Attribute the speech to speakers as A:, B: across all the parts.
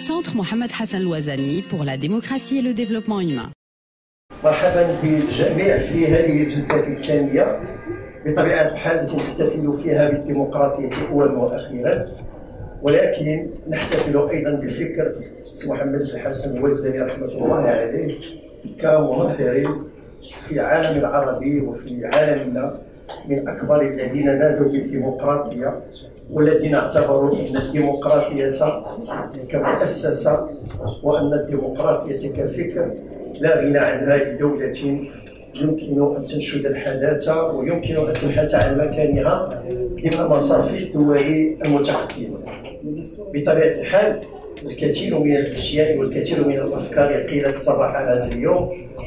A: Centre Mohamed Hassan Louazani pour la démocratie et le développement humain.
B: مرحبا بالجميع في هذه الجلسة الثانية بطبيعة الحال التي نحتفل فيها بالديمقراطية أولا وأخيرا، ولكن نحتفل أيضا بفكر سي محمد حسن الوزاني رحمة الله عليه كمنظر في العالم العربي وفي عالمنا من أكبر الذين نادوا بالديمقراطية والذين اعتبروا أن الديمقراطية كمؤسسة وأن الديمقراطية كفكر لا غنى عنها لدولة يمكن أن تنشد الحداثة ويمكن أن تبحث عن مكانها ضمن مصاف الدول المتقدمة. بطبيعة الحال الكثير من الأشياء والكثير من الأفكار قيلت صباح هذا اليوم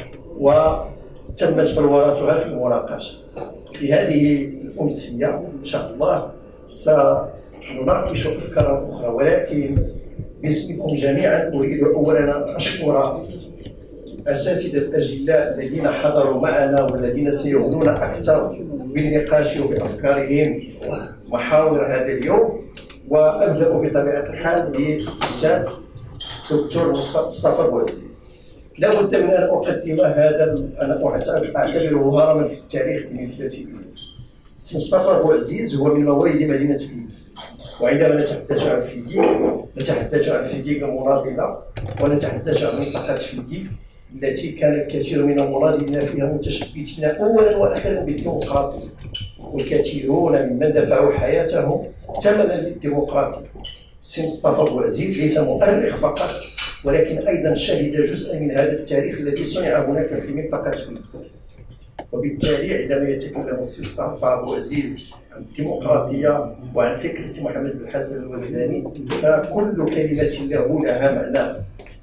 B: وتمت بلورتها في المناقشة. في هذه الأمسية إن شاء الله سنناقش أفكارا أخرى، ولكن باسمكم جميعا أريد أولا أن أشكر أساتذة الأجلاء الذين حضروا معنا والذين سيغنون أكثر بالنقاش وبأفكارهم محاور هذا اليوم. وأبدأ بطبيعة الحال بالأستاذ دكتور مصطفى بوعزيز. لا بد من أن أقدم هذا، أنا أعتبره هرما في التاريخ بالنسبة لي. مصطفى بوعزيز هو من مواليد مدينة فيدي، وعندما نتحدث عن فيدي نتحدث عن فيدي كمناضلة، ونتحدث عن منطقة فيدي التي كان الكثير من المناضلين فيها متشبثين اولا واخيرا بالديمقراطيه، والكثيرون ممن دفعوا حياتهم ثمنا للديمقراطيه. السي مصطفى بوعزيز ليس مؤرخ فقط، ولكن ايضا شهد جزءا من هذا التاريخ الذي صنع هناك في منطقه فيدي. وبالتالي عندما يتكلم السي مصطفى بوعزيز عن الديمقراطيه وعن فكر السي محمد بن حسن الوزاني فكل كلمه له لها معنى.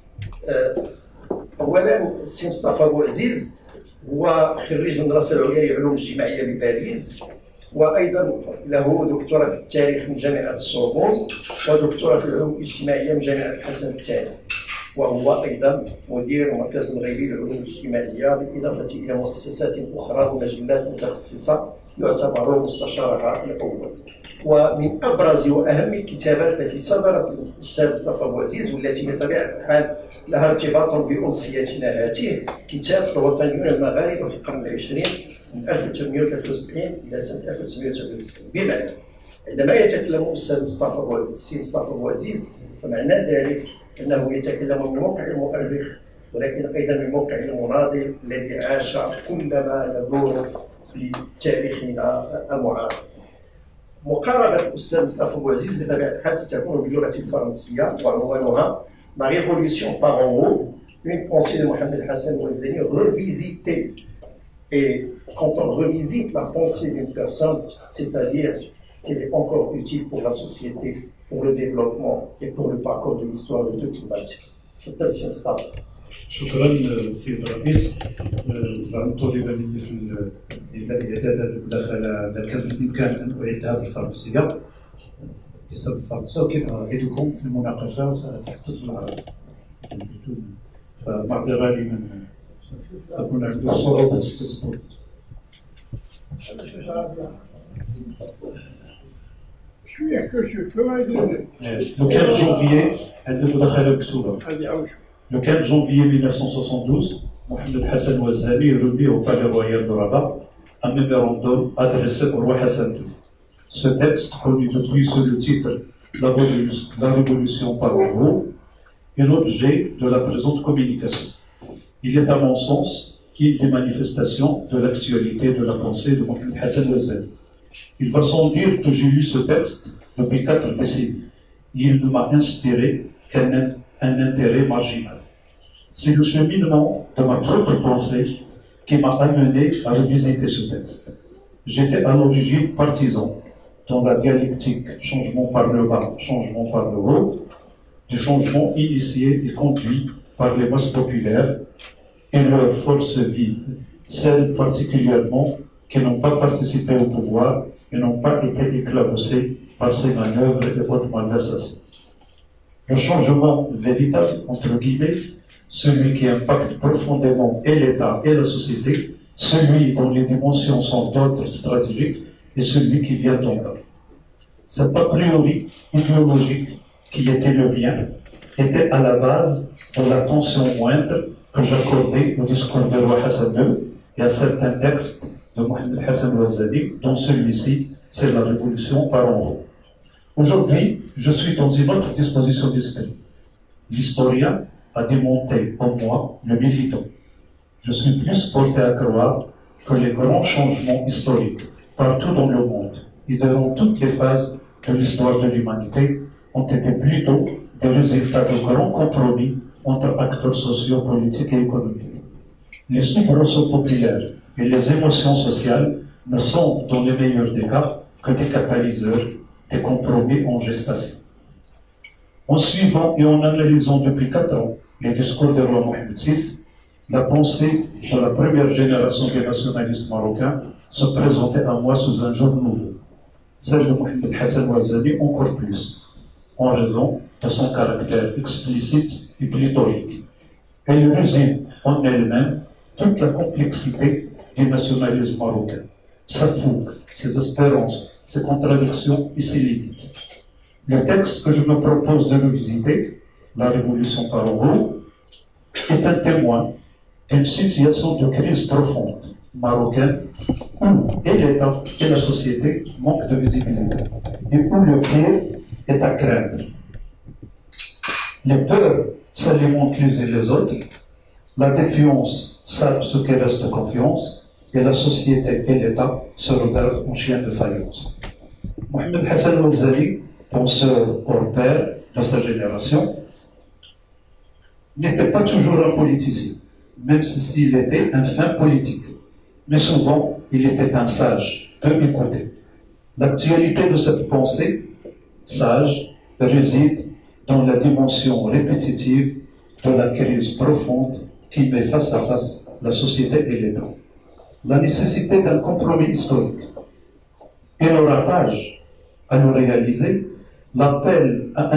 B: اولا السي مصطفى بوعزيز هو خريج من المدرسه العليا للعلوم الاجتماعيه بباريس، وايضا له دكتوراه في التاريخ من جامعه السوربون ودكتوراه في العلوم الاجتماعيه من جامعه الحسن الثاني، وهو ايضا مدير المركز المغربي للعلوم الاجتماعيه بالاضافه الى مؤسسات اخرى ومجلات متخصصه يعتبر مستشارها الاول. ومن ابرز واهم الكتابات التي صدرت الاستاذ مصطفى بوعزيز والتي بطبيعه الحال لها ارتباط بامسيتنا هذه كتاب الوطنيون المغاربه في القرن العشرين من 1873 الى سنه 1993. بمعنى عندما يتكلم الاستاذ مصطفى بوعزيز السي مصطفى بوعزيز فمعنى ذلك انه يتكلم من موقع المؤرخ، ولكن ايضا من موقع المناضل الذي عاش كل ما يدور بتاريخنا المعاصر. مقاربة الأستاذ مصطفى بوعزيز بطبيعة الحال ستكون باللغة الفرنسية وعنوانها La Révolution par en haut, une pensée de Mohamed Hassan Louazani revisitée. Et quand on revisite la pensée d'une personne, c'est-à-dire qu'elle est encore utile pour la société, pour le développement et pour le parcours de l'histoire de toute une nation.
C: شكرا سيد الرئيس. طلب مني في الاعداد المداخله كان بالامكان ان اعدها بالفرنسيه بسبب الفرنسيه، ولكن اعدكم في المناقشه ساتحدث بالعربي، فمعذره لمن تكون عنده صعوبه التدبر. لو كان جونفيي عندنا مداخله مكتوبه. Le 15 janvier 1972, Mohamed Hassan Louazani remet au Palais Royal de Rabat un mémorandum adressé au roi Hassan II. Ce texte, connu depuis sous le titre La Révolution par le haut, est l'objet de la présente communication. Il est à mon sens une des manifestations de l'actualité de la pensée de Mohamed Hassan Louazani. Il va sans dire que j'ai lu ce texte depuis 4 décennies. Il ne m'a inspiré qu'un intérêt marginal. C'est le cheminement de ma propre pensée qui m'a amené à revisiter ce texte. J'étais à l'origine partisan dans la dialectique changement par le bas, changement par le haut, du changement initié et conduit par les masses populaires et leurs forces vives, celles particulièrement qui n'ont pas participé au pouvoir et n'ont pas été éclaboussées par ces manœuvres et autres malversations. Le changement véritable, entre guillemets, celui qui impacte profondément et l'État et la société, celui dont les dimensions sont d'ordre stratégique et celui qui vient d'en bas. Cet a priori idéologique qui était le mien était à la base de l'attention moindre que j'accordais au discours du roi Hassan II et à certains textes de Mohamed Hassan Ouazzani, dont celui-ci, c'est la révolution par en haut. Aujourd'hui, je suis dans une autre disposition d'esprit. L'historien a démonté en moi le militant. Je suis plus porté à croire que les grands changements historiques partout dans le monde et dans toutes les phases de l'histoire de l'humanité ont été plutôt des résultats de grands compromis entre acteurs sociaux, politiques et économiques. Les soubresauts populaires et les émotions sociales ne sont, dans les meilleurs des cas, que des catalyseurs, des compromis en gestation. En suivant et en analysant depuis 4 ans les discours du roi Mohamed VI, la pensée de la première génération des nationalistes marocains se présentait à moi sous un jour nouveau. Celle de Mohamed Hassan Ouazzani encore plus, en raison de son caractère explicite et pléthorique. Elle résume en elle-même toute la complexité du nationalisme marocain, sa fougue, ses espérances, ses contradictions et ses limites. Le texte que je me propose de revisiter, La Révolution par en haut, est un témoin d'une situation de crise profonde marocaine où et l'État et la société manquent de visibilité et où le pire est à craindre. Les peurs s'alimentent les uns les autres, la défiance sape ce qui reste de confiance et la société et l'État se regardent en chien de faïence. Mohamed Hassan Ouazzani, penseur hors pair de sa génération, n'était pas toujours un politicien, même s'il était un fin politique. Mais souvent, il était un sage, de mes côtés. L'actualité de cette pensée, sage, réside dans la dimension répétitive de la crise profonde qui met face à face la société et l'État. La nécessité d'un compromis historique et le ratage à le réaliser l'appel à un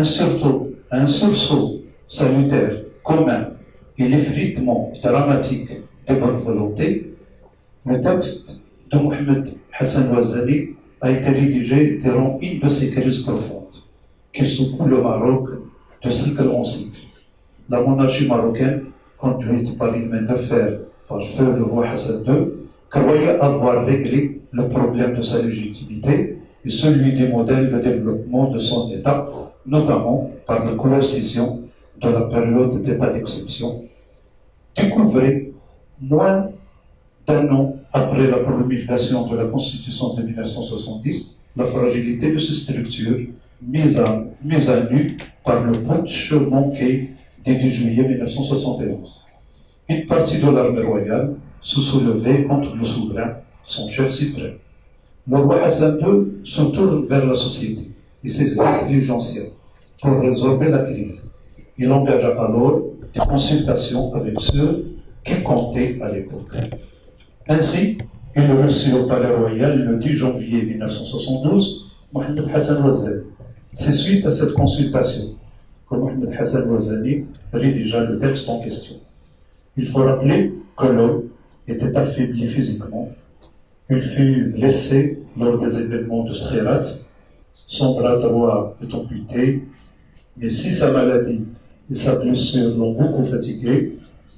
C: sursaut salutaire commun et l'effritement dramatique des bonnes volontés. Le texte de Mohamed Hassan Ouazzani a été rédigé durant une de ces crises profondes qui secouent le Maroc de cycle en cycle. La monarchie marocaine, conduite par une main de fer par feu le roi Hassan II, croyait avoir réglé le problème de sa légitimité et celui des modèles de développement de son État, notamment par la coercition de la période d'état d'exception. Découvrez, moins d'un an après la promulgation de la Constitution de 1970, la fragilité de ces structures mise à nu par le putsch manqué dès 10 juillet 1971. Une partie de l'armée royale se soulevait contre le souverain, son chef suprême. Le roi Hassan II se tourne vers la société et ses intelligentiels pour résorber la crise. Il engagea alors des consultations avec ceux qui comptaient à l'époque. Ainsi, il reçut au Palais Royal le 10 janvier 1972 Mohamed Hassan Ouazzani. C'est suite à cette consultation que Mohamed Hassan Ouazzani rédigea le texte en question. Il faut rappeler que l'homme était affaibli physiquement. Il fut blessé lors des événements de Sreerat. Son bras droit est amputé, mais si sa maladie et sa blessure l'ont beaucoup fatigué,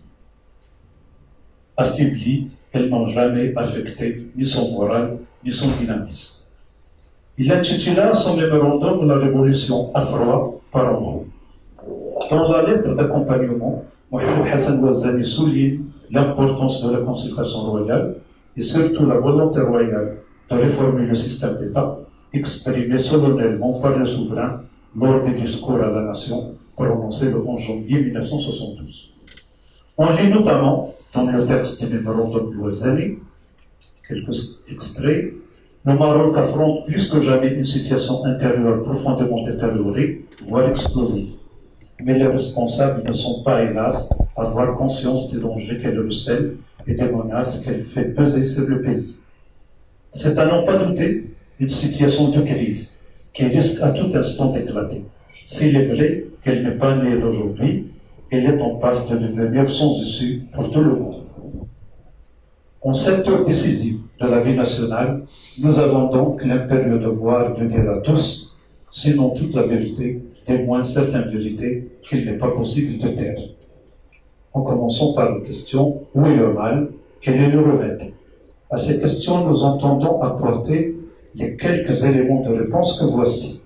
C: affaibli, elles n'ont jamais affecté ni son moral, ni son dynamisme. Il intitula son mémorandum La Révolution à froid par en haut. Dans la lettre d'accompagnement, Mohamed Hassan Ouazzani souligne l'importance de la consultation royale et surtout la volonté royale de réformer le système d'État exprimée solennellement par le souverain lors des discours à la nation prononcés le 11 janvier 1972. On lit notamment dans le texte du mémorandum de Ouazzani, quelques extraits, le Maroc affronte plus que jamais une situation intérieure profondément détériorée, voire explosive. Mais les responsables ne sont pas, hélas, à avoir conscience des dangers qu'elle recèle et des menaces qu'elle fait peser sur le pays. C'est à n'en pas douter une situation de crise qui risque à tout instant d'éclater. S'il est vrai qu'elle n'est pas née d'aujourd'hui, elle est en passe de devenir sans issue pour tout le monde. En cette heure décisive de la vie nationale, nous avons donc l'impérieux devoir de dire à tous, sinon toute la vérité, du moins certaines vérités, qu'il n'est pas possible de taire. En commençant par la question « Où est le mal? Quel est le remède ?» À ces questions, nous entendons apporter les quelques éléments de réponse que voici.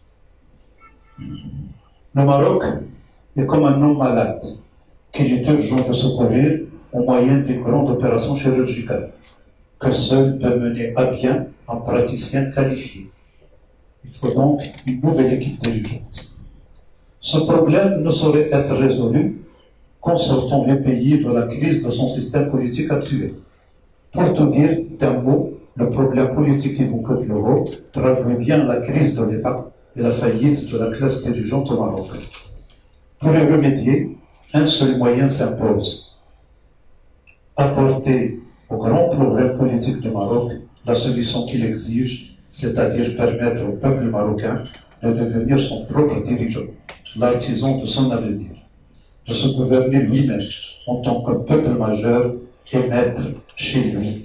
C: Le Maroc est comme un homme malade qu'il est urgent de secourir au moyen d'une grande opération chirurgicale que seul peut mener à bien un praticien qualifié. Il faut donc une nouvelle équipe dirigeante. Ce problème ne saurait être résolu qu'en sortant les pays de la crise de son système politique actuel. Pour tout dire d'un mot, le problème politique évoqué de l'euro traduit bien la crise de l'État et la faillite de la classe dirigeante au Maroc. Pour y remédier, un seul moyen s'impose. Apporter au grand problème politique du Maroc la solution qu'il exige, c'est-à-dire permettre au peuple marocain de devenir son propre dirigeant, l'artisan de son avenir, de se gouverner lui-même en tant que peuple majeur et maître chez lui.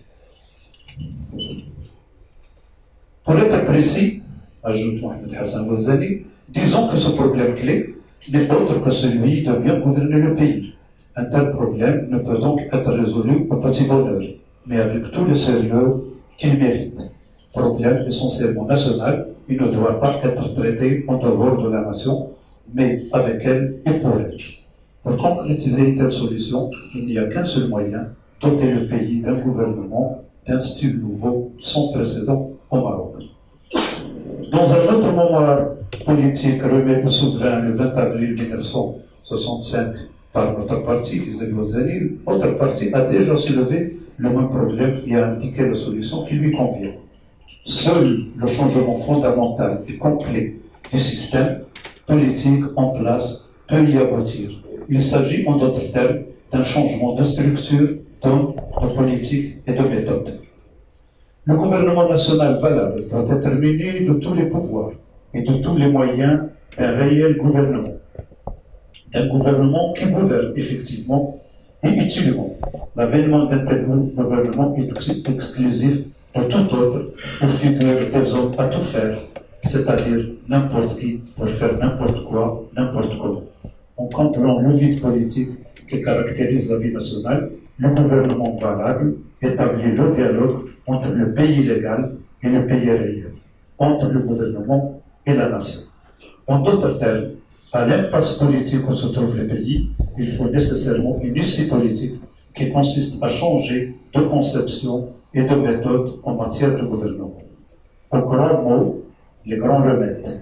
C: Pour être précis, ajoute Mohamed Hassan Ouazzani, disons que ce problème clé n'est autre que celui de bien gouverner le pays. Un tel problème ne peut donc être résolu au petit bonheur, mais avec tout le sérieux qu'il mérite. Problème essentiellement national, il ne doit pas être traité en dehors de la nation, mais avec elle et pour elle. Pour concrétiser une telle solution, il n'y a qu'un seul moyen, doter le pays d'un gouvernement d'un style nouveau, sans précédent au Maroc. Dans un autre moment politique remis au souverain le 20 avril 1965 par notre parti, les Ouazzani, notre parti a déjà soulevé le même problème et a indiqué la solution qui lui convient. Seul le changement fondamental et complet du système politique en place peut y aboutir. Il s'agit en d'autres termes d'un changement de structure, d'homme, de politique et de méthode. Le gouvernement national valable doit être muni de tous les pouvoirs et de tous les moyens d'un réel gouvernement. Un gouvernement qui gouverne effectivement et utilement. L'avènement d'un tel gouvernement est exclusif de tout autre où figurent des hommes à tout faire, c'est-à-dire n'importe qui pour faire n'importe quoi, n'importe comment. En comblant le vide politique qui caractérise la vie nationale, le gouvernement valable établit le dialogue entre le pays légal et le pays réel, entre le gouvernement et la nation. En d'autres termes, à l'impasse politique où se trouve le pays, il faut nécessairement une issue politique qui consiste à changer de conception et de méthode en matière de gouvernement. Au grand mot, les grands remèdes.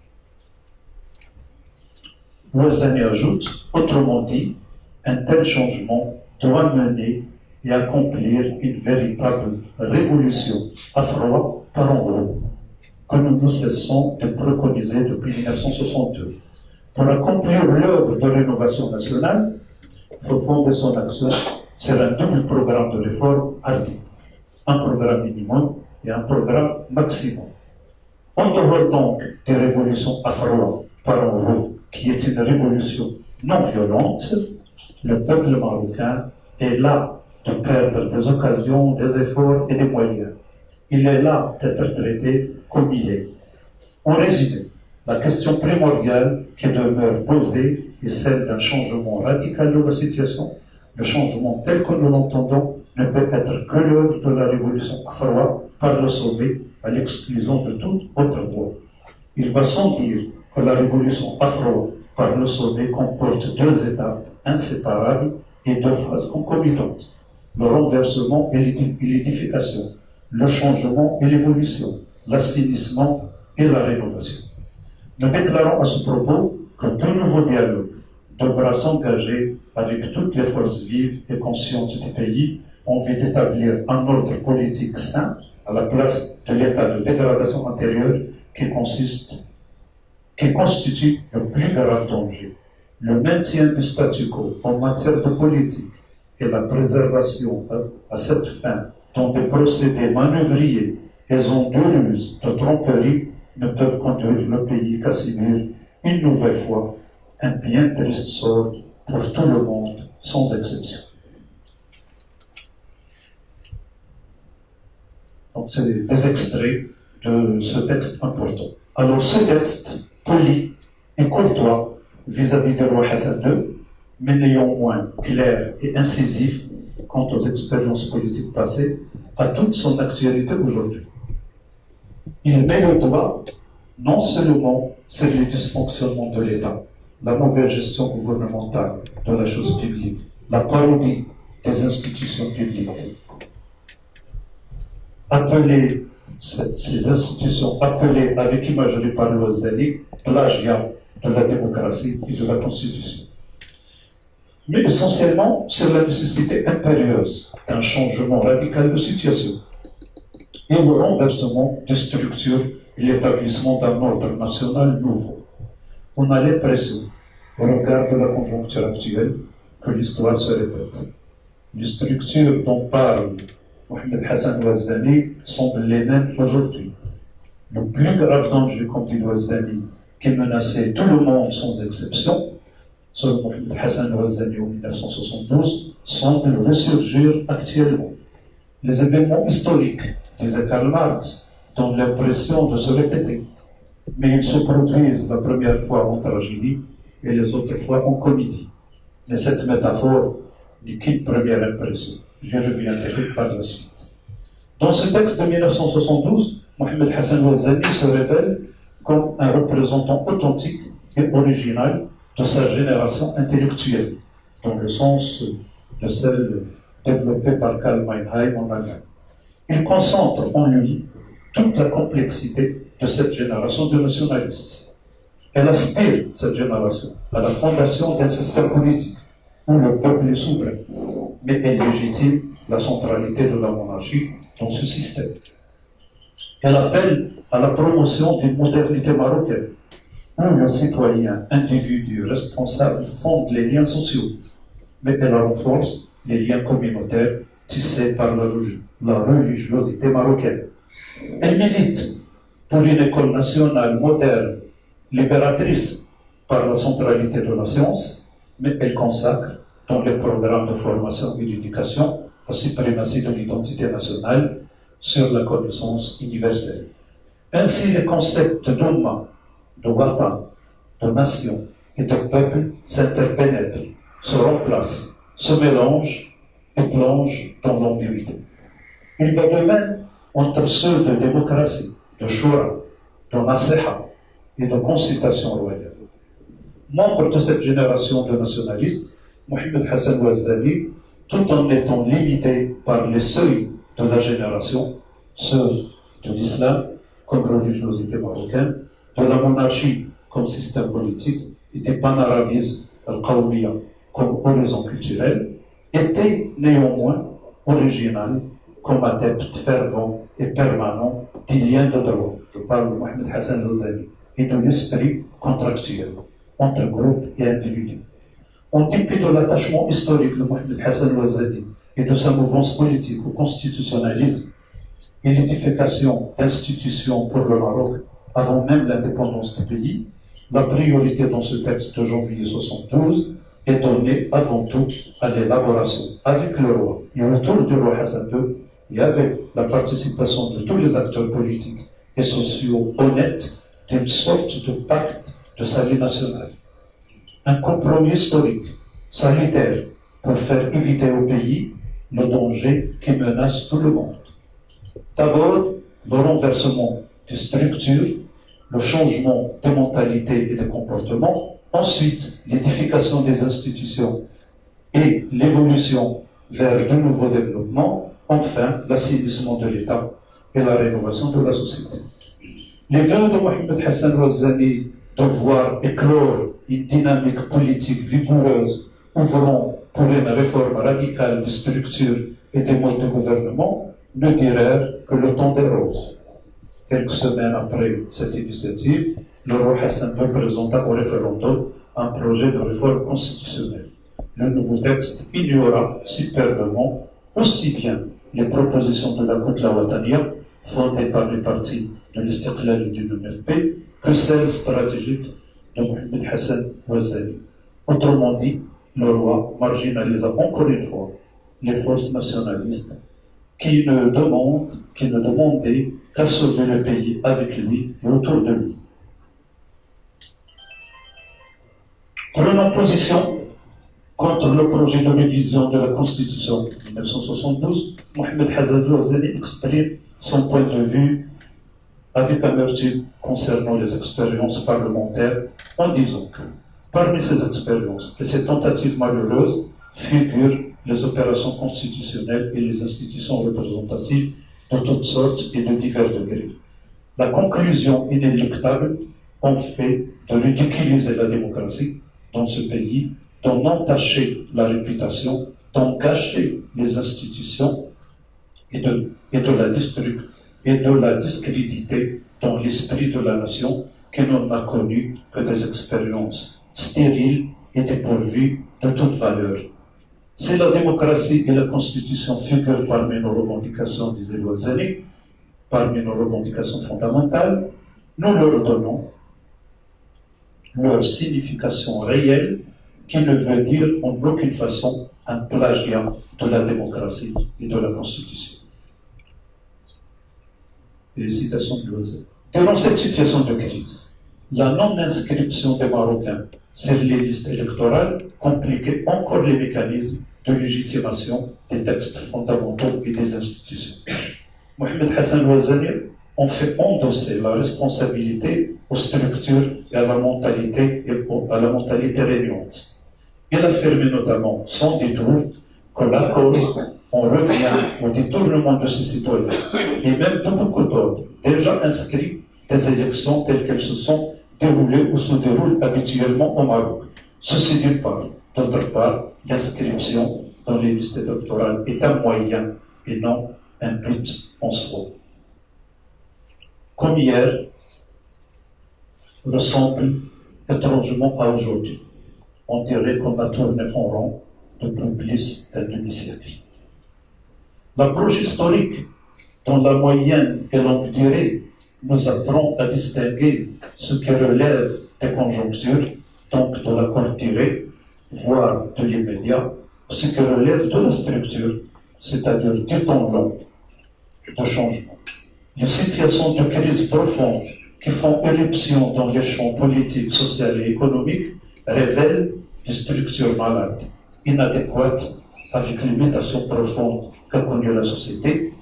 C: Ouazzani ajoute, autrement dit, un tel changement doit mener et accomplir une véritable révolution à froid par en haut, que nous ne cessons de préconiser depuis 1962. Pour accomplir l'œuvre de rénovation nationale, il faut fonder son action sur un double programme de réforme hardi, un programme minimum et un programme maximum. En dehors donc des révolutions à froid par en haut, qui est une révolution non violente, le peuple marocain est là de perdre des occasions, des efforts et des moyens. Il est là d'être traité comme il est. En résumé, la question primordiale qui demeure posée est celle d'un changement radical de la situation. Le changement tel que nous l'entendons ne peut être que l'œuvre de la révolution à froid par le sommet, à l'exclusion de toute autre voie. Il va sans dire que la révolution à froid par le sommet comporte deux étapes inséparables et deux phases concomitantes. Le renversement et l'édification, le changement et l'évolution, l'assainissement et la rénovation. Nous déclarons à ce propos que tout nouveau dialogue devra s'engager avec toutes les forces vives et conscientes du pays en vue d'établir un ordre politique sain à la place de l'état de dégradation antérieure qui constitue le plus grave danger. Le maintien du statu quo en matière de politique et la préservation à cette fin dans des procédés manœuvriers et en de ruse, de tromperie, ne peuvent conduire le pays qu'à subir une nouvelle fois un bien triste sort pour tout le monde, sans exception. Donc, c'est des extraits de ce texte important. Alors, ce texte, poli et courtois, vis-à-vis du roi Hassan II, mais néanmoins clair et incisif quant aux expériences politiques passées, à toute son actualité aujourd'hui. Il met le doigt non seulement sur les dysfonctionnements de l'État, la mauvaise gestion gouvernementale de la chose publique, la parodie des institutions publiques. Ces institutions appelées avec imagerie par Louazani, plagiat de la démocratie et de la Constitution. Mais essentiellement sur la nécessité impérieuse d'un changement radical de situation et le renversement des structures et l'établissement d'un ordre national nouveau. On a l'impression, au regard de la conjoncture actuelle, que l'histoire se répète. Les structures dont parle Mohamed Hassan Louazani semblent les mêmes aujourd'hui. Le plus grave danger, comme dit Louazani, qui menaçait tout le monde sans exception, selon Mohamed Hassan Louazani en 1972, semble ressurgir actuellement. Les événements historiques, disait Karl Marx, donnent l'impression de se répéter, mais ils se produisent la première fois en tragédie et les autres fois en comédie. Mais cette métaphore n'est qu'une première impression. J'y reviendrai par la suite. Dans ce texte de 1972, Mohamed Hassan Louazani se révèle comme un représentant authentique et original de sa génération intellectuelle, dans le sens de celle développée par Karl Meinheim en Allemagne. Il concentre en lui toute la complexité de cette génération de nationalistes. Elle aspire, cette génération, à la fondation d'un système politique où le peuple est souverain, mais elle légitime la centralité de la monarchie dans ce système. Elle appelle à la promotion d'une modernité marocaine, où le citoyen, individu responsable fonde les liens sociaux, mais elle renforce les liens communautaires tissés par la religiosité marocaine. Elle milite pour une école nationale moderne, libératrice par la centralité de la science, mais elle consacre dans les programmes de formation et d'éducation la suprématie de l'identité nationale sur la connaissance universelle. Ainsi, les concepts d'Umma, de Watan, de nation et de peuple s'interpénètrent, se remplacent, se mélangent et plongent dans l'ambiguïté. Il va de même entre ceux de démocratie, de Shura, de Nasiha et de consultation royale. Membre de cette génération de nationalistes, Mohamed Hassan Louazani, tout en étant limité par les seuils de la génération, ceux de l'islam comme religiosité marocaine, de la monarchie comme système politique et du panarabisme al-Qawmiya comme horizon culturel, était néanmoins original comme adepte fervent et permanent des liens de droit. Je parle de Mohamed Hassan Louazani et de l'esprit contractuel entre groupes et individus. En dépit de l'attachement historique de Mohamed Hassan Louazani et de sa mouvance politique au constitutionnalisme et l'édification d'institutions pour le Maroc avant même l'indépendance du pays, la priorité dans ce texte de janvier 1972 est donnée avant tout à l'élaboration avec le roi et autour du roi Hassan II et avec la participation de tous les acteurs politiques et sociaux honnêtes d'une sorte de pacte de salut national. Un compromis historique, salutaire, pour faire éviter au pays le danger qui menace tout le monde. D'abord, le renversement des structures, le changement de mentalité et de comportement, ensuite l'édification des institutions et l'évolution vers de nouveaux développements, enfin l'assainissement de l'État et la rénovation de la société. Les vœux de Mohamed Hassan Louazani de voir éclore une dynamique politique vigoureuse ouvrant pour une réforme radicale des structures et des modes de gouvernement ne dirèrent que le temps des roses. Quelques semaines après cette initiative, le roi Hassan II présenta au référendum un projet de réforme constitutionnelle. Le nouveau texte ignora superbement aussi bien les propositions de la Koutla Watania, fondée par les partis de l'Istiqlal et du NFP, que celles stratégiques de Mohamed Hassan Louazani. Autrement dit, le roi marginalisa encore une fois les forces nationalistes qui ne demandaient qu'à sauver le pays avec lui et autour de lui. Prenons position contre le projet de révision de la Constitution de 1972. Mohamed Hassan Louazani exprime son point de vue avec amertume concernant les expériences parlementaires en disant que parmi ces expériences et ces tentatives malheureuses figurent les opérations constitutionnelles et les institutions représentatives de toutes sortes et de divers degrés. La conclusion inéluctable en fait de ridiculiser la démocratie dans ce pays, d'en entacher la réputation, d'en gâcher les institutions et de la discréditer dans l'esprit de la nation qui n'en a connu que des expériences stériles et dépourvues de toute valeur. Si la démocratie et la Constitution figurent parmi nos revendications, disait Louazani, parmi nos revendications fondamentales, nous leur donnons leur signification réelle qui ne veut dire en aucune façon un plagiat de la démocratie et de la Constitution. Et citation de Louazani. Durant cette situation de crise, la non-inscription des Marocains sur les listes électorales compliquait encore les mécanismes de légitimation des textes fondamentaux et des institutions. Mohamed Hassan Louazani en fait endosser la responsabilité aux structures et à la mentalité régnante. Il affirme notamment, sans détour, que la cause en revient au détournement de ses citoyens et même de beaucoup d'autres déjà inscrits des élections telles qu'elles se sont déroulées ou se déroulent habituellement au Maroc. Ceci d'une part. D'autre part, l'inscription dans les listes électorales est un moyen et non un but en soi. Comme hier, ressemble étrangement à aujourd'hui. On dirait qu'on a tourné en rond depuis plus d'un demi-siècle. L'approche historique, dont la moyenne et longue durée nous apprend à distinguer ce qui relève des conjonctures, donc de la courte durée, voire de l'immédiat, ce qui relève de la structure, c'est-à-dire du temps long de changement. Les situations de crise profonde qui font éruption dans les champs politiques, sociaux et économiques révèlent des structures malades, inadéquates avec les mutations profondes qu'a connues la société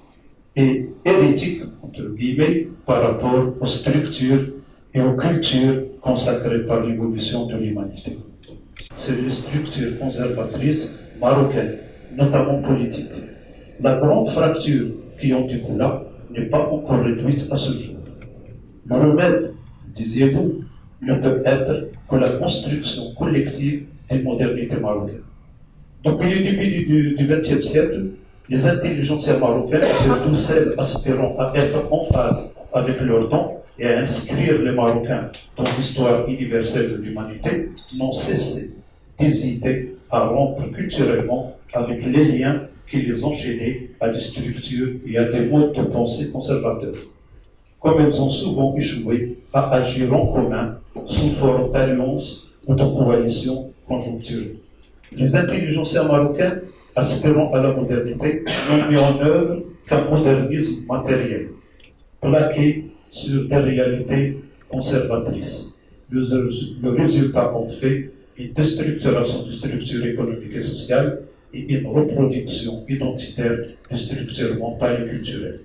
C: et hérétiques, entre guillemets, par rapport aux structures et aux cultures consacrées par l'évolution de l'humanité. C'est les structures conservatrices marocaines, notamment politiques. La grande fracture qui en découle n'est pas encore réduite à ce jour. Le remède, disiez-vous, ne peut être que la construction collective des modernités marocaines. Depuis le début du XXe siècle, les intelligences marocaines, surtout celles aspirant à être en phase avec leur temps et à inscrire les Marocains dans l'histoire universelle de l'humanité, n'ont cessé d'hésiter à rompre culturellement avec les liens qui les enchaînaient à des structures et à des modes de pensée conservateurs. Comme elles ont souvent échoué à agir en commun sous forme d'alliances ou de coalitions conjoncturelles. Les intelligences marocaines, aspirant à la modernité, n'ont mis en œuvre qu'un modernisme matériel, plaqué sur des réalités conservatrices. Le résultat en fait une déstructuration des structures économiques et sociales et une reproduction identitaire des structures mentales et culturelles.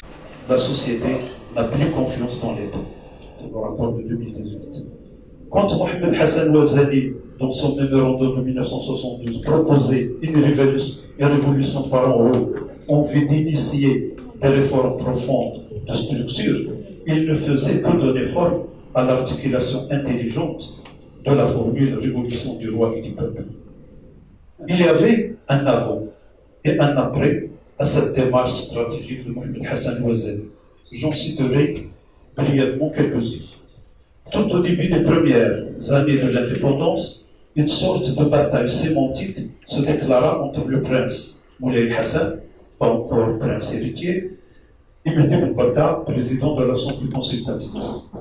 C: La société n'a plus confiance dans l'État. C'est le rapport de 2018. Quand Mohamed Hassan Louazani, dans son mémorandum de 1972, proposait une révolution par en haut, en vue d'initier des réformes profondes de structure, il ne faisait que donner forme à l'articulation intelligente de la formule révolution du roi et du peuple. Il y avait un avant et un après à cette démarche stratégique de Mohamed Hassan Louazani. J'en citerai brièvement quelques-unes. Tout au début des premières années de l'indépendance, une sorte de bataille sémantique se déclara entre le prince Moulay Hassan, pas encore prince héritier, et Mehdi Boubacar, président de l'Assemblée consultative.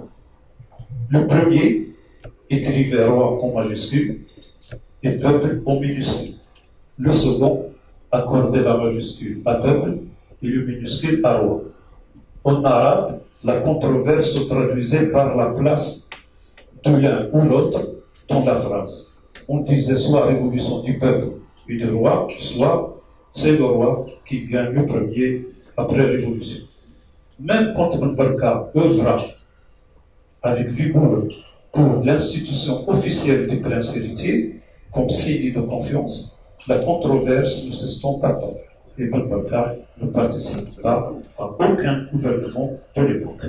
C: Le premier écrivait roi en majuscule et peuple en minuscule. Le second accordait la majuscule à peuple et le minuscule à roi. En arabe, la controverse se traduisait par la place de l'un ou l'autre dans la phrase. on disait soit révolution du peuple et du roi, soit c'est le roi qui vient le premier après la révolution. Même quand Ibn Barka œuvra avec vigueur pour l'institution officielle du prince héritier, comme signe de confiance, la controverse ne s'estompe pas. Ibn Barka ne participe pas à aucun gouvernement de l'époque.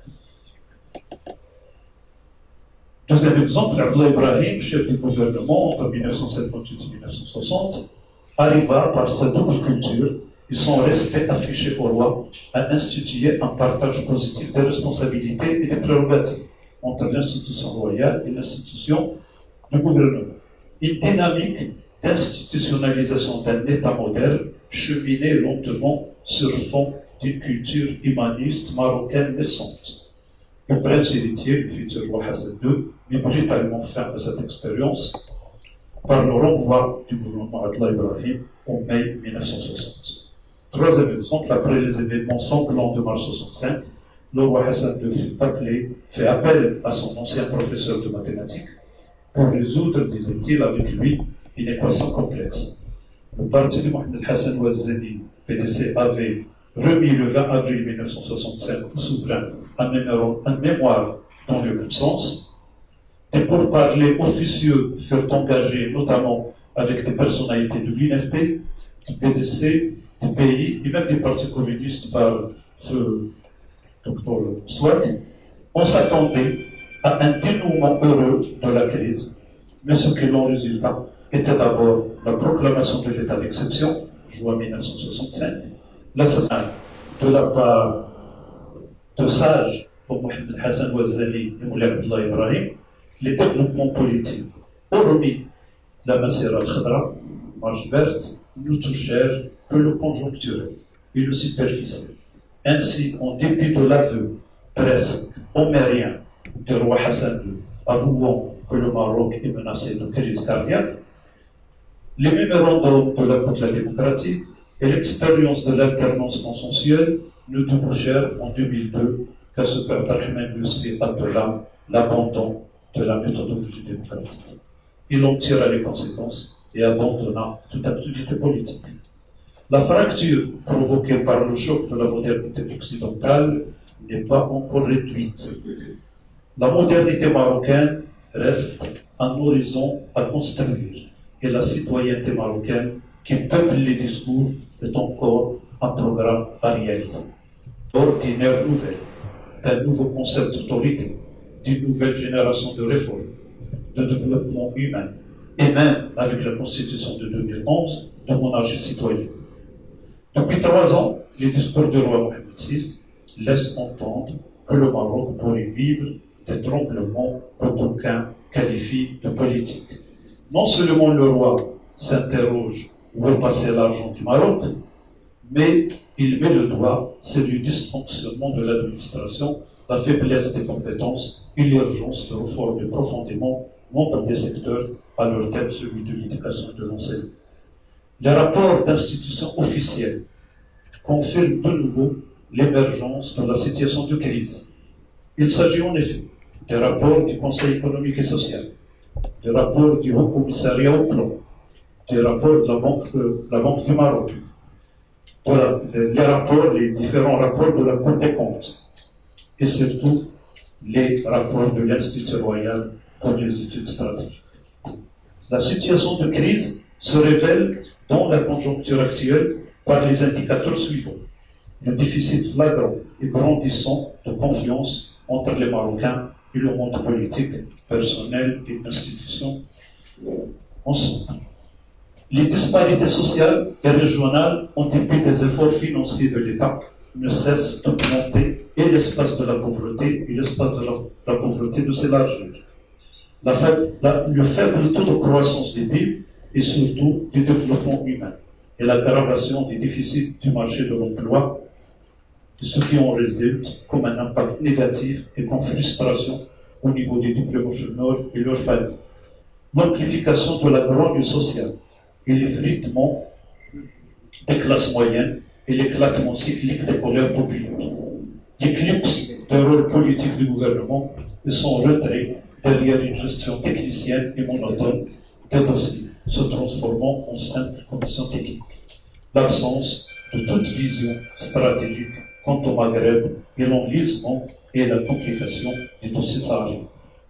C: Deuxième exemple, Abdullah Ibrahim, chef du gouvernement entre 1958 et 1960, arriva par sa double culture et son respect affiché au roi à instituer un partage positif des responsabilités et des prérogatives entre l'institution royale et l'institution du gouvernement. Une dynamique d'institutionnalisation d'un État moderne cheminait lentement sur fond d'une culture humaniste marocaine naissante. Le prince héritier, le futur roi Hassan II, mit brutalement fin à cette expérience par le renvoi du gouvernement Abdullah Ibrahim en mai 1960. Troisième exemple, après les événements sanglants de mars 65, le roi Hassan II fait appel à son ancien professeur de mathématiques pour résoudre, disait-il, avec lui, une équation complexe. Le parti de Mohamed Hassan Ouazzani, PDC, avait remis le 20 avril 1965 au souverain un mémoire dans le même sens. Des pourparlers officieux furent engagés, notamment avec des personnalités de l'UNFP, du PDC, du pays et même des partis communistes par ce Dr Swat. On s'attendait à un dénouement heureux de la crise, mais ce qui en résulta était d'abord la proclamation de l'état d'exception, juin 1965, l'assassinat de la part de sages comme Mohamed Hassan Ouazzani et Moulay Abdullah Ibrahim, les développements politiques, hormis la Masira al-Khadra, marche verte, nous touchèrent que le conjoncturel et le superficiel. Ainsi, en dépit de l'aveu presque homérien du roi Hassan II, avouant que le Maroc est menacé de crise cardiaque, les mémorandums de la démocratie et l'expérience de l'alternance consensuelle ne débouchèrent en 2002 qu'à ce qu'Abdelrahman Yousfi appela l'abandon de la méthodologie démocratique. Il en tira les conséquences et abandonna toute activité politique. La fracture provoquée par le choc de la modernité occidentale n'est pas encore réduite. La modernité marocaine reste un horizon à construire et la citoyenneté marocaine qui peuple les discours est encore un programme à réaliser. D'ordinaire nouvelle, d'un nouveau concept d'autorité, d'une nouvelle génération de réformes, de développement humain, et même avec la Constitution de 2011, de monarchie citoyenne. Depuis 3 ans, les discours du roi Mohamed VI laissent entendre que le Maroc pourrait vivre des tremblements que d'aucuns qualifient de politiques. Non seulement le roi s'interroge où est passé l'argent du Maroc, mais il met le doigt sur le dysfonctionnement de l'administration, la faiblesse des compétences et l'urgence de réformer profondément nombre des secteurs, à leur tête celui de l'éducation et de l'enseignement. Les rapports d'institutions officielles confirment de nouveau l'émergence de la situation de crise. Il s'agit en effet des rapports du Conseil économique et social, des rapports du Haut Commissariat au Plan, des rapports de la Banque du Maroc, les différents rapports de la Cour des comptes, et surtout les rapports de l'Institut royal pour des études stratégiques. La situation de crise se révèle dans la conjoncture actuelle par les indicateurs suivants. Le déficit flagrant et grandissant de confiance entre les Marocains et le monde politique, personnel et institutions ensemble. Les disparités sociales et régionales, en dépit des efforts financiers de l'État, ne cessent d'augmenter et l'espace de la pauvreté et l'espace de la pauvreté de s'élargir. Le faible taux de croissance des PIB et surtout du développement humain et l'aggravation des déficits du marché de l'emploi, ce qui en résulte comme un impact négatif et comme frustration au niveau des diplômés chômeurs et leurs familles. L'amplification de la grogne sociale et l'effritement des classes moyennes et l'éclatement cyclique des colères populaires. L'éclipse du rôle politique du gouvernement et son retrait derrière une gestion technicienne et monotone des dossiers se transformant en simple commission technique. L'absence de toute vision stratégique quant au Maghreb et l'enlisement et la complication des dossiers sahariens.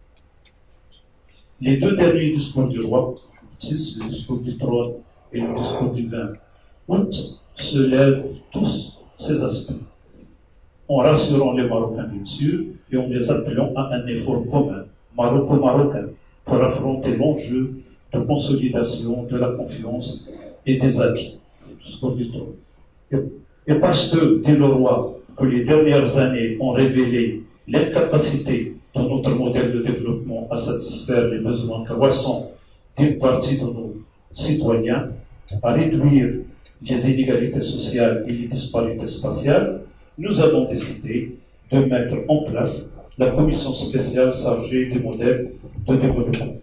C: Les deux derniers discours du roi, le discours du trône et le discours du 20 août, se lèvent tous ces aspects, en rassurant les Marocains bien sûr et en les appelant à un effort commun, maroco-marocain, pour affronter l'enjeu de consolidation de la confiance et des acquis. Le discours du trône. Et parce que, dit le roi, que les dernières années ont révélé l'incapacité de notre modèle de développement à satisfaire les besoins croissants d'une partie de nos citoyens, à réduire les inégalités sociales et les disparités spatiales, nous avons décidé de mettre en place la commission spéciale chargée des modèles de développement.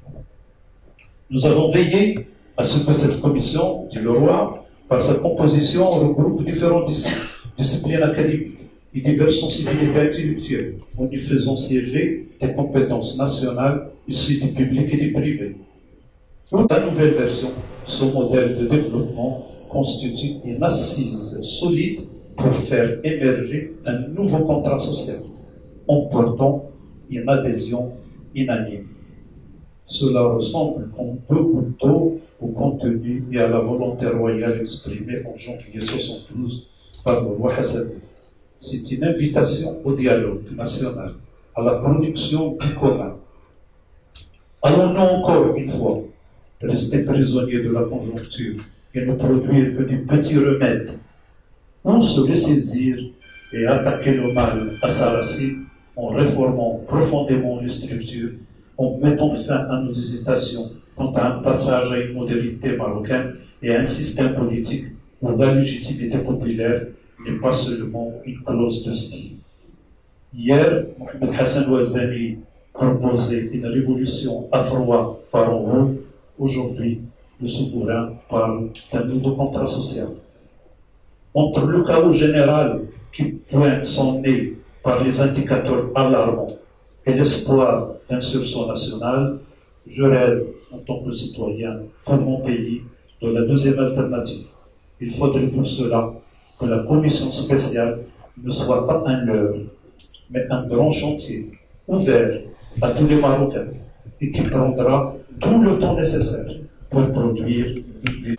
C: Nous avons veillé à ce que cette commission, dit le roi, par sa composition, regroupe différentes disciplines académiques et diverses sensibilités intellectuelles, en y faisant siéger des compétences nationales issues du public et du privé. La nouvelle version, ce modèle de développement constitue une assise solide pour faire émerger un nouveau contrat social, emportant une adhésion unanime. Cela ressemble en peu ou tôt au contenu et à la volonté royale exprimée en janvier 1972 par le roi Hassan. C'est une invitation au dialogue national, à la production du commun. Allons-nous encore une fois rester prisonniers de la conjoncture et ne produire que des petits remèdes, ou se ressaisir et attaquer le mal à sa racine en réformant profondément les structures, en mettant fin à nos hésitations quant à un passage à une modernité marocaine et à un système politique où la légitimité populaire n'est pas seulement une clause de style. Hier, Mohamed Hassan Ouazzani proposait une révolution à froid par en haut. Aujourd'hui, le souverain parle d'un nouveau contrat social. Entre le chaos général qui pointe son nez par les indicateurs alarmants et l'espoir d'un sursaut national, je rêve, en tant que citoyen, pour mon pays, de la deuxième alternative. Il faudrait pour cela que la commission spéciale ne soit pas un leurre, mais un grand chantier, ouvert à tous les Marocains, et qui prendra tout le temps nécessaire pour produire une vie.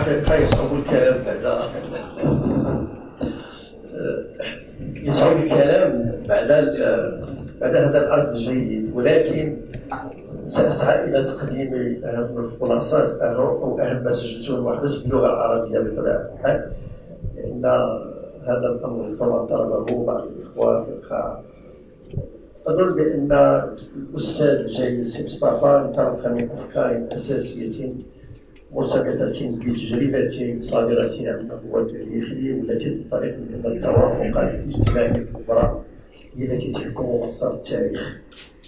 B: يصعب الكلام بعد هذا العرض الجيد، ولكن سأسعى إلى تقديم أهم الخلاصات أو أهم ما سجلته المحدث باللغة العربية بطبيعة الحال، لأن هذا الأمر كما طلبه بعض الإخوة في القاعة. أظن بأن الأستاذ الجليل سي مصطفى انطلق من أفكار أساسية مرتبطة بتجربة صادرة عن هو تاريخي والتي تنطلق من التوافقات الاجتماعية الكبرى هي التي تحكم مسار التاريخ.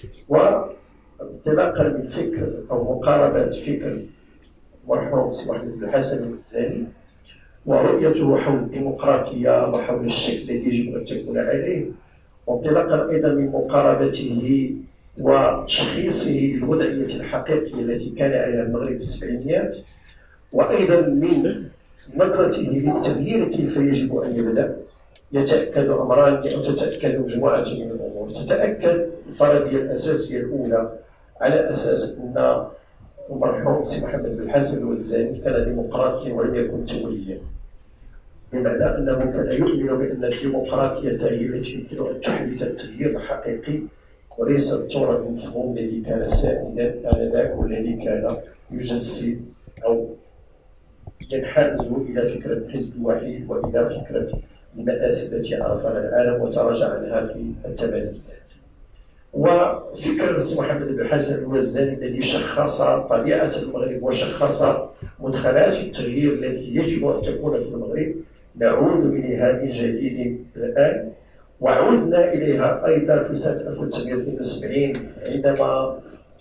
B: وانطلاقا من فكر أو مقاربة فكر المرحوم سي محمد بن الحسن الوزاني ورؤيته حول الديمقراطية وحول الشكل الذي يجب أن تكون عليه، وانطلاقا أيضا من مقاربته وتشخيصه للوضعية الحقيقية التي كان عليها المغرب في السبعينيات، وأيضا من نظرته للتغيير كيف يجب أن يبدأ. يتأكد أمران أو تتأكد مجموعة من الأمور. تتأكد الفرضية الأساسية الأولى على أساس أن المرحوم سي محمد بن الحسن الوزاني كان ديمقراطيا ولم يكن توليا، بمعنى أنه كان يؤمن بأن الديمقراطية هي التي يمكن أن تحدث التغيير الحقيقي وليس الثورة المفهوم الذي كان سائدا آنذاك والذي كان يجسد أو ينحاز إلى فكرة الحزب الوحيد وإلى فكرة المآسي التي عرفها العالم وتراجع عنها في الثمانينات. وفكر سي محمد بن الحسن الوزاني الذي شخص طبيعة المغرب وشخص مدخلات التغيير التي يجب أن تكون في المغرب نعود إليها من جديد الآن، وعدنا إليها أيضا في سنة 1972 عندما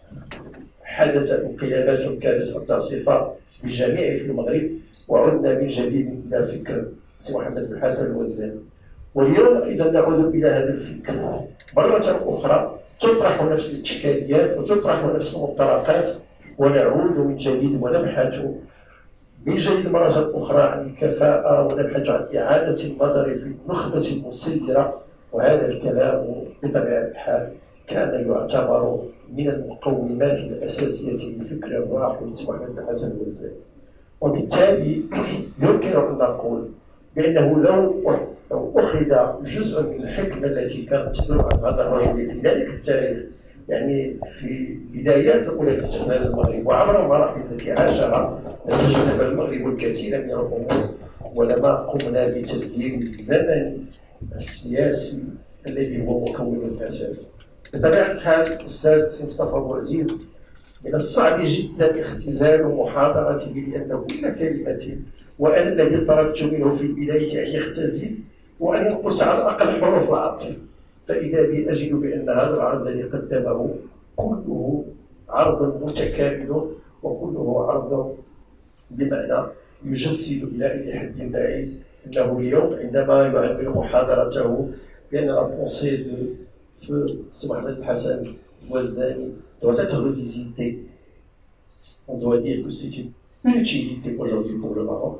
B: حدثت انقلابات كانت متصفة بجميع في المغرب، وعدنا من جديد إلى فكر سي محمد بن الحسن الوزاني. واليوم أيضا نعود إلى هذا الفكر مرة أخرى، تطرح نفس الإشكاليات وتطرح نفس المنطلقات، ونعود من جديد ونبحث من جديد مرة أخرى عن الكفاءة، ونبحث عن إعادة النظر في النخبة المسيرة. وهذا الكلام بطبيعة الحال كان يعتبر من المقومات الأساسية لفكر الراحل سي محمد بن حسن الوزاني. وبالتالي يمكن أن نقول بأنه لو أخذ جزء من الحكمة التي كانت تدور عن هذا الرجل في ذلك التاريخ، يعني في بدايات الأولى لاستقلال المغرب وعبر المراحل التي عاشها، لتجنب المغرب الكثير من الأمور ولما قمنا بتبديل الزمن السياسي الذي هو مكون الأساس. بطبيعة الحال أستاذ سي مصطفى بوعزيز من الصعب جدا اختزال محاضرته لأن كل كلمة وأنا الذي طلبت منه في البداية أن يختزل وأن ينقص على الأقل حروف العطف، فإذا بي أجد بأن هذا العرض الذي قدمه كله عرض متكامل وكله عرض بمعنى يجسد إلى أي حد ما أنه اليوم عندما يعمل محاضرته بأن لا بونسي دو feu سي محمد حسن الوزاني doit être revisité. On doit dire que c'est une utilité aujourd'hui pour le Maroc.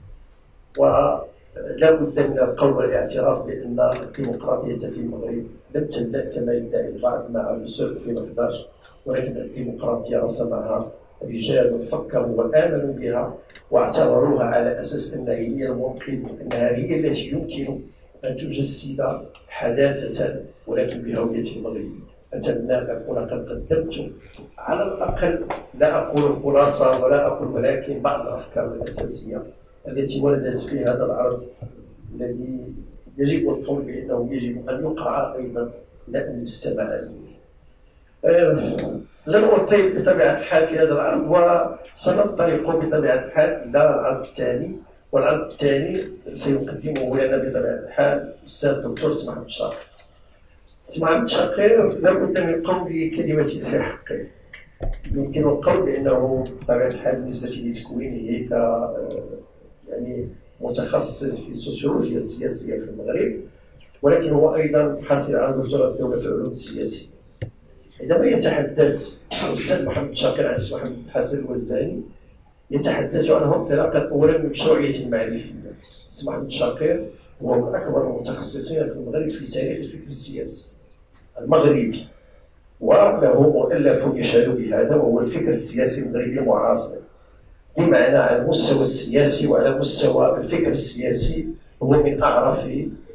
B: ولا بد من القول والاعتراف بأن الديمقراطية في المغرب لم تبدأ كما يدعي البعض مع لوسور في 2011، ولكن الديمقراطية رسمها رجال فكروا وآمنوا بها واعتبروها على أساس أنها هي الممكن، أنها هي التي يمكن أن تجسد حداثة ولكن بهوية المغربية. أتمنى أن أكون قد قدمت على الأقل، لا أقول الخلاصة ولا أقول، ولكن بعض الأفكار الأساسية التي وردت في هذا العرض الذي يجب القول بأنه يجب أن يقرأ أيضا لا أن يستمع إليه. لن أطيل بطبيعة الحال في هذا العرض، وسننطلق بطبيعة الحال إلى العرض الثاني، والعرض الثاني سيقدمه لنا بطبيعة الحال الأستاذ الدكتور سي محمد شاقر. سي محمد شاقر لابد من قول كلمة في حقه. يمكن القول بأنه بطبيعة الحال بالنسبة لتكوينه يعني متخصص في السوسيولوجيا السياسية في المغرب، ولكن هو أيضا حاصل على دكتوراه الدولة في العلوم السياسية. عندما يتحدث الأستاذ محمد شاقر عن سي محمد حسن الوزاني يتحدث عنه انطلاقا أولا من مشروعية المعرفية. سي محمد شاقر هو من أكبر المتخصصين في المغرب في تاريخ الفكر السياسي المغربي، وله مؤلف يشهد بهذا وهو الفكر السياسي المغربي المعاصر، بمعنى على المستوى السياسي وعلى مستوى الفكر السياسي هو من أعرف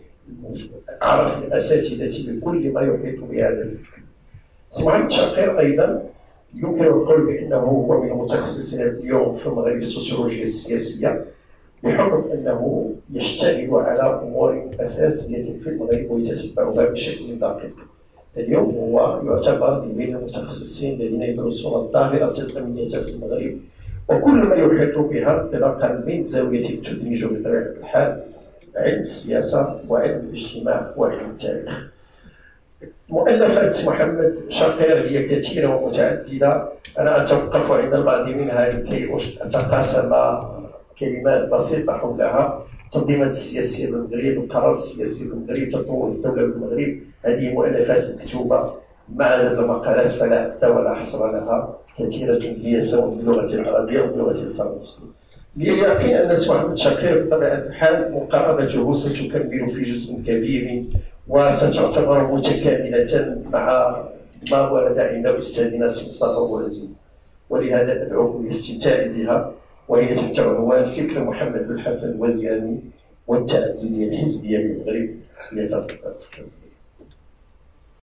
B: الأساتذة بكل ما يحيط بهذا الفكر. سي محمد شاقر أيضا يمكن القول بأنه هو من المتخصصين اليوم في المغرب السوسيولوجيا السياسية، بحكم أنه يشتغل على أمور أساسية في المغرب ويتتبعها بشكل دقيق. اليوم هو يعتبر من المتخصصين الذين يدرسون الظاهرة الأمنية في المغرب وكل ما يحيط بها انطلاقا من زاوية تدمج بطبيعة الحال علم السياسة وعلم الاجتماع وعلم التاريخ. مؤلفات محمد شاقر هي كثيرة ومتعددة، أنا أتوقف عند البعض منها لكي أتقاسم كلمات بسيطة حولها. التنظيمات السياسية بالمغرب، القرار السياسي بالمغرب، تطور الدولة بالمغرب، هذه مؤلفات مكتوبة مع عدد المقالات فلا عد ولا حصر لها، كثيرة هي سواء باللغة العربية أو باللغة الفرنسية. لي اليقين أن سي محمد شاقر بطبيعة الحال مقاربته ستكمل في جزء كبير وستعتبر متكاملة مع ما ورد عند أستاذنا سي مصطفى بوعزيز، ولهذا أدعوكم للاستمتاع بها، وهي تحت عنوان فكر محمد بن حسن الوزاني والتعددية الحزبية بالمغرب. يتفضل.